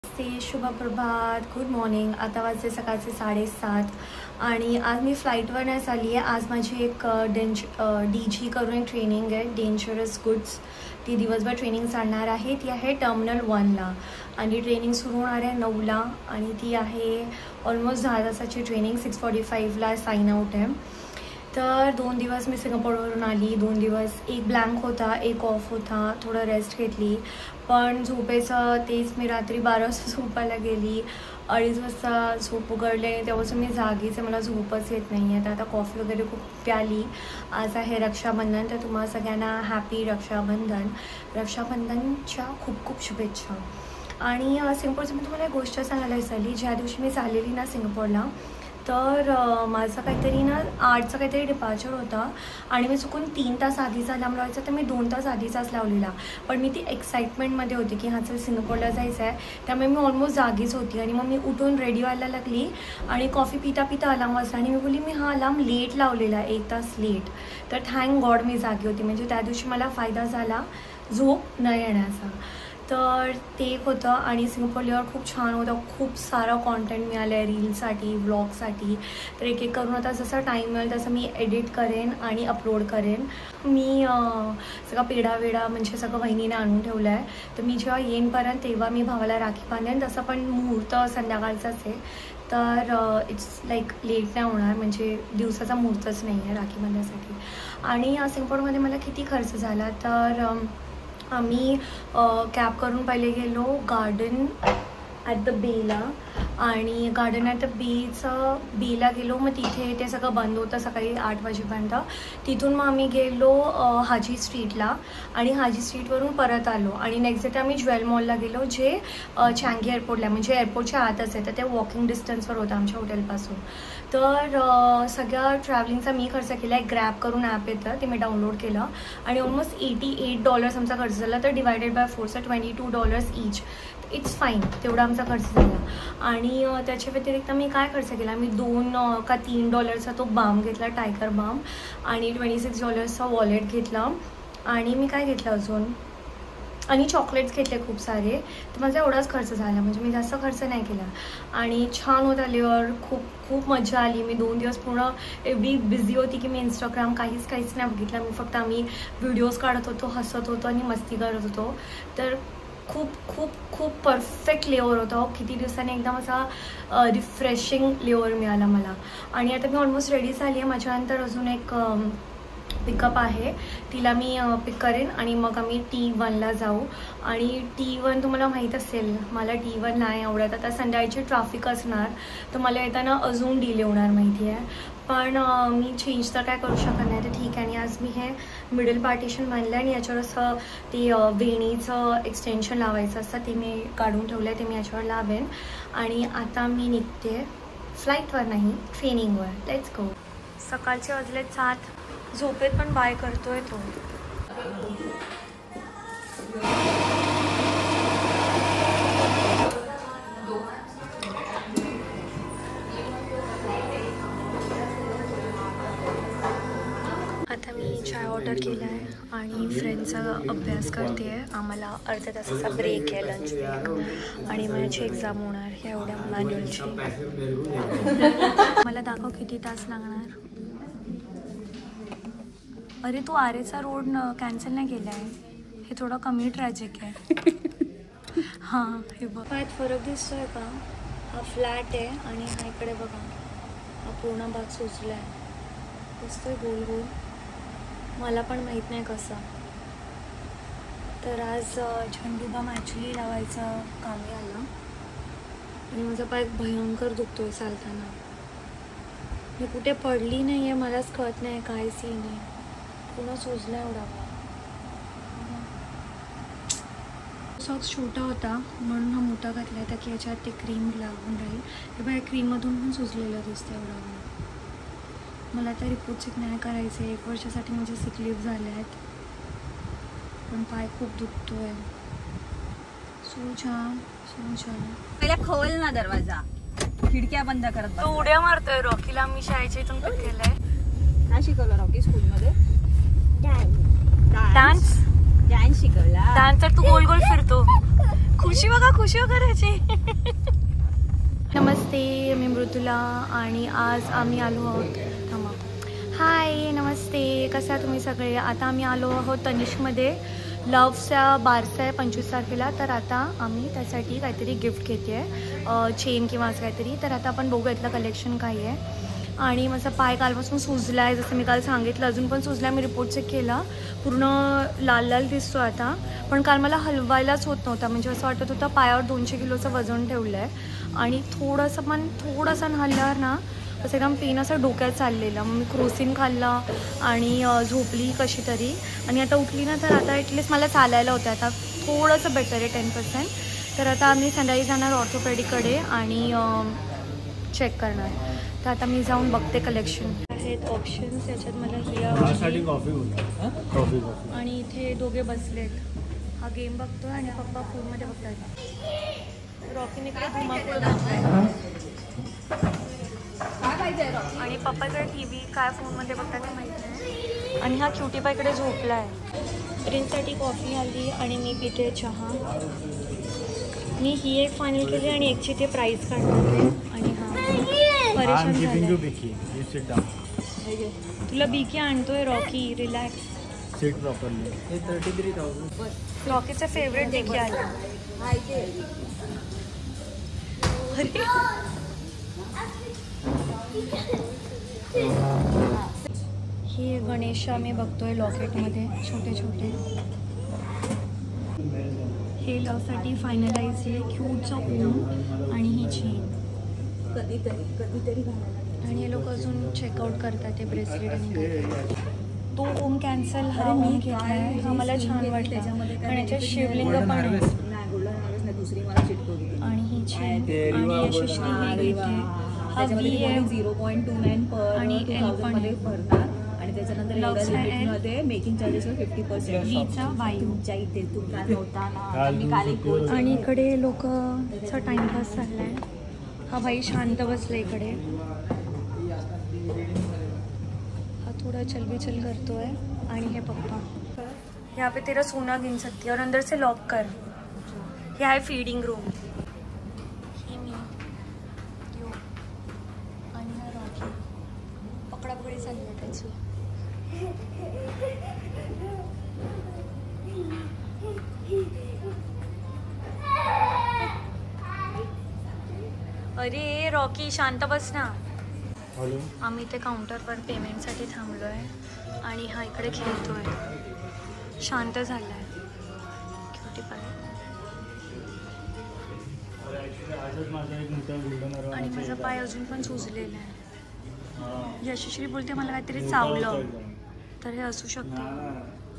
शुभ प्रभात, good morning. आता वाजले सकाळचे 7:30 आणि आज मी फ्लाईटवर नाही चालली आहे। आज माझी एक DG करून एक ट्रेनिंग आहे, डेंजरस गुड्स। ती दिवसभर ट्रेनिंग चालणार आहे। ती आहे टर्मिनल 1ला आणि ट्रेनिंग सुरू होणार आहे 9ला आणि ती आहे ऑलमोस्ट 10 तासाची ट्रेनिंग। 6:45ला साइन आउट आहे। तर 2 दिवस मी सिंगापूरवरून आली। 2 दिवस एक ब्लँक होता, एक ऑफ होता, थोडं रेस्ट घेतली। पण झोपेचं तेच मी रात्री 12 वाजता झोपायला गेली। 2:30 वाजता झोप उघडले, तेव्हापासून मी जागीच आहे, मला झोपच येत नाही आहे। तर आता कॉफी वगैरे खूप प्याली। आज आहे रक्षाबंधन, तर तुम्हाला सगळ्यांना हॅपी रक्षाबंधन। रक्षाबंधनच्या खूप खूप शुभेच्छा। आणि सिंगापूरचं मी तुम्हाला एक गोष्ट सांगायला विसरली। ज्या दिवशी मी चाललेली ना सिंगापूरला, तर माझं काहीतरी ना 8चा काहीतरी डिपार्चर होता आणि मी चुकून 3 तास आधीचा अलार्म लावायचा, तर मी 2 तास आधीचाच लावलेला। पण मी ती एक्साइटमेंटमध्ये होती की हां चल सिंगापूरला जायचं आहे, त्यामुळे मी ऑलमोस्ट जागीच होती। आणि मग मी उठून रेडी व्हायला लागली आणि कॉफी पिता पिता अलार्म वाजला आणि मी बोलली मी हा अलार्म लेट लावलेला, 1 तास लेट। तर थँक गॉड मी जागी होती, म्हणजे त्या दिवशी मला फायदा झाला झोप न येण्याचा। तर ते एक होतं। आणि सिंगापूर लिव्हर खूप छान होतं, खूप सारा कॉन्टेंट मिळालं आहे रीलसाठी, व्लॉगसाठी। तर एक एक करून आता जसा टाईम मिळेल तसं मी एडिट करेन आणि अपलोड करेन। मी सगळा पेढा वेढा म्हणजे सगळं वहिनीने आणून ठेवलं आहे। तर मी जेव्हा येईनपर्यंत तेव्हा मी भावाला राखी बांधेन। तसं पण मुहूर्त संध्याकाळचाच आहे, तर इट्स लाईक लेट नाही होणार, म्हणजे दिवसाचा मुहूर्तच नाही आहे राखी बांधण्यासाठी। आणि सिंगापूरमध्ये मला किती खर्च झाला, तर आम्ही कॅब करून पहिले गेलो गार्डन ॲट द बेला, आणि गार्डन ॲट द बेला गेलो। मग तिथे ते सगळं बंद होतं सकाळी 8 वाजेपर्यंत। तिथून मग आम्ही गेलो हाजी स्ट्रीटला आणि हाजी स्ट्रीटवरून परत आलो। आणि नेक्स्ट डे आम्ही ज्वेल मॉलला गेलो, जे चांगी एअरपोर्टला म्हणजे एअरपोर्टच्या आतच आहे, तर ते वॉकिंग डिस्टन्सवर होतं आमच्या हॉटेलपासून। तर सगळ्या ट्रॅव्हलिंगचा मी खर्च केला आहे। ग्रॅब करून ॲप येतं, ते मी डाउनलोड केलं आणि ऑलमोस्ट $88 आमचा खर्च झाला। तर divided by 4 $22 each, it's fine, तेवढा आमचा खर्च झाला। आणि त्याच्या व्यतिरिक्त मी काय खर्च केला, मी $2 का $3 तो बाम घेतला, टायगर बाम, आणि $26 वॉलेट घेतला। आणि मी काय घेतलं अजून, आणि चॉकलेट्स घेतले खूप सारे। तर माझा एवढाच खर्च झाला, म्हणजे मी जास्त खर्च नाही केला। आणि छान होता लिव्हर, खूप खूप मजा आली। मी 2 दिवस पूर्ण एवढी बिझी होती की मी इंस्टाग्राम काहीच नाही बघितलं। मी फक्त आम्ही व्हिडिओज काढत होतो, हसत होतो आणि मस्ती करत होतो। तर खूप खूप खूप परफेक्ट लिव्हर होता। किती दिवसांनी एकदम असा रिफ्रेशिंग लिव्हर मिळाला मला। आणि आता मी ऑलमोस्ट रेडी झाली आहे। माझ्यानंतर अजून एक पिकअप आहे, तिला मी पिक करेन आणि मग आम्ही T1ला जाऊ। आणि T1 तुम्हाला माहीत असेल, मला T1 नाही आवडत। आता संध्याकाळची ट्रॅफिक असणार, तर मला येताना अजून डिले होणार माहिती आहे। पण मी चेंज तर काय करू शकत नाही, तर ठीक आहे। आणि आज मी हे मिडल पार्टिशन बांधलं आणि याच्यावर असं ते वेणीचं एक्सटेन्शन लावायचं असतं, ते मी काढून ठेवलं आहे, ते मी याच्यावर लावेन। आणि आता मी निघते फ्लाईटवर नाही, ट्रेनिंगवर। Let's go. सकाळचे वाजले 7, झोपेत पण बाय करतोय तो। आता मी चाय ऑर्डर केला आहे आणि फ्रेंडचा अभ्यास करते आहे। आम्हाला अर्ध्या तासाचा ब्रेक आहे, लंच ब्रेक, आणि माझी एक्झाम होणार ह्या एवढ्या मॅन्युअलची। मला दाखव किती तास लागणार। अरे तू आरेचा रोड कॅन्सल नाही केला आहे, हे थोडं कमी ट्रॅजिक आहे। हां हे बघ, काय फरक दिसतोय का? हा फ्लॅट आहे आणि हा इकडे बघा, हा पूर्ण भाग सुचला आहे, दिसतोय गोल गोल। मला पण माहीत नाही कसं। तर आज झंडू बाम ॲक्च्युली लावायचं कामी आलं आणि माझा पाय भयंकर दुखतोय चालताना। मी कुठे पडली नाही आहे, मलाच कळत नाही काय सीन आहे, पूर्ण सुजला एवढा। सॉक्स छोटा होता म्हणून हा मोठा घातला आहे, की याच्यात ते क्रीम लागून राहील। हे बाय क्रीममधून पण सुजलेलं दिसतं एवढा। मला आता रिपोर्ट चेक नाही करायचे, 1 वर्षासाठी माझे सिक लीव्ह झाले आहेत, पण पाय खूप दुखतोय। पहिला खोल ना दरवाजा, खिडक्या बंद करत। तो उड्या मारतोय। रॉकीला मी शाळेच्या इथून पिक केलंय। काय शिकवलं रॉकी स्कूलमध्ये? डान्स। डान्स शिकवला. डान्स तर तू गोल गोल फिरतो. खुशी बघा, खुशी करायची. नमस्ते, मी मृदुला आणि आज आम्ही आलो आहोत. थांबा. हाय, नमस्ते, कसा तुम्ही सगळे. आता आम्ही आलो आहोत तनिष्कमध्ये. लव्हचा बारसा आहे 25 तारखेला. तर आता आम्ही त्यासाठी काहीतरी गिफ्ट घेते आहे, चेन किंवा असं काहीतरी. तर आता आपण बघू यातलं कलेक्शन काय आहे. आणि माझा पाय कालपासून सुजला आहे, जसं मी काल सांगितलं. अजून पण सुजला. मी रिपोर्ट चेक केला, पूर्ण लाल लाल दिसतो आता. पण काल मला हलवायलाच होत नव्हता. म्हणजे असं वाटत होतं पायावर 200 किलोचं वजन ठेवलं आहे. आणि थोडंसं हलल्यावर ना असं एकदम पेन असं डोक्यात चाललेलं. मग मी क्रोसिन खाल्ला आणि झोपली कशी तरी. आणि आता उठली ना, तर आता ॲटलिस्ट मला चालायला होतं. आता थोडंसं बेटर आहे 10%. तर आता आम्ही संध्याकाळी जाणार ऑर्थोपेडिककडे आणि चेक करणार. तर आता मी जाऊन बघते कलेक्शन आहेत ऑप्शन्स. याच्यात मला ही आवडली. आणि इथे दोघे बसलेत. हा गेम बघतोय आणि पप्पा फोनमध्ये बघतात. रॉकीने इकडे धुमाकूळ बघताय आणि पप्पाकडे TV काय फोनमध्ये बघतात ते माहीत नाही. आणि हा क्युटीपाईकडे झोपला आहे. प्रिन्ससाठी कॉफी आली आणि मी पिते चहा. मी ही एक फायनल केली आणि एकची ते प्राईस काढणार आहे. आणि हा परेशान झाला. तुला बीकी आणतोय रॉकी. रिलॅक्स. Sit properly. 33,000. रॉकीचं फेवरेट देखील आलं. हे गणेश आम्ही बघतोय लॉकेटमध्ये छोटे छोटे. हे लवसाठी फायनलाइज आहे. क्यूटचं ओम आणि ही चेन. कधीतरी आणि हे लोक अजून चेकआउट करतात ते ब्रेसलेट. आणि तो ओम कॅन्सल. हा ओम घेतलाय. हा मला छान वाटला. कारण याच्यात शिवलिंग पण आहे. आणि ही चेन आणि यशस्वी ही घेते. हा व्ही आहे 0.29 आणि एल पण भरणार. आणि त्याच्यानंतर मध्ये मेकिंग चार्जेसवर 50%. व्हीचा वाई. तुमच्या इथे तुमचा नव्हता ना, मी काल एक. आणि इकडे लोकचा टाइमपास चाललाय. हा भाई शांत बसला इकडे. हा थोड़ा चल करतोय. आणि हे पप्पा. यहाँ पे तेरा सोना गिन सकती है और अंदर से लॉक कर. हे आहे फीडिंग रूम. हे मी यो आणि हा रॉकी. पकडापकडी चालली आहे त्याची. अरे रॉकी शांत बस ना. आम्ही ते काउंटरवर पेमेंटसाठी थांबलो आहे. आणि हा इकडे खेळतोय. शांत झाला आहे. क्युटी पाय. आणि माझा पाय अजून पण सुजलेला आहे. यशस्वी बोलते मला काहीतरी चावलं. तर हे असू शकतं.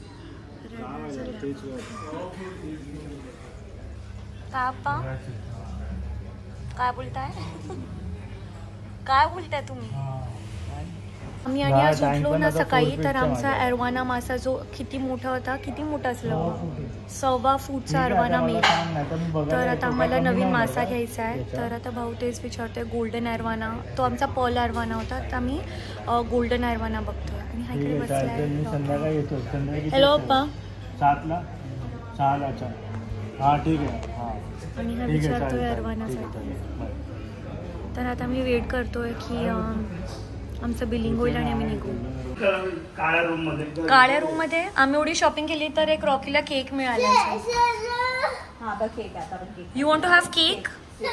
पापा काय बोलताय तुम्ही. आम्ही आणि आज उठलो ना सकाळी. तर आमचा अरवाना मासा जो किती मोठा होता, किती मोठा असलं 1.25 फूटचा अरवाना मेला. तर आता आम्हाला नवीन मासा घ्यायचा आहे. तर आता भाऊ तेच विचारतोय. Golden arowana. तो आमचा पर्ल अरवाना होता. तर आम्ही गोल्डन अरवाना बघतोय. आणि हा इकडे बसलाय. हॅलो पप्पा. 7:06. हां ठीक आहे. हां. आणि हा विचारतोय अरवानासाठी. तर आता मी वेट करतोय की आमचं बिलिंग होईल आणि आम्ही निघू. काळ्या रूम मध्ये आम्ही एवढी शॉपिंग केली तर एक रॉकीला केक मिळाला. You want to have cake.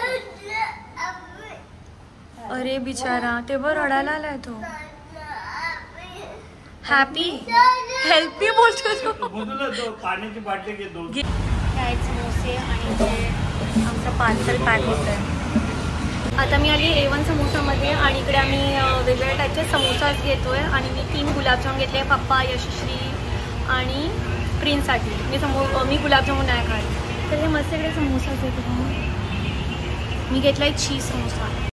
अरे बिचारा ते बरं रडायला आलाय तो. हॅपी हेल्प मी बोलतो. पाण्याची बाटली घेतो. काय समोसे आणि ते आमचं पार्सल पॅक होत आहे. आता मी आली A1 समोसामध्ये. आणि इकडे आम्ही वेगवेगळ्या टाईपचे समोसाच घेतोय. आणि मी 3 गुलाबजाम घेतले. पप्पा, यशस्वी आणि प्रिन्ससाठी. मी गुलाबजामुन नाही खात. तर हे मस्त इकडे समोसाच आहेत. मी घेतला एक चीज समोसा.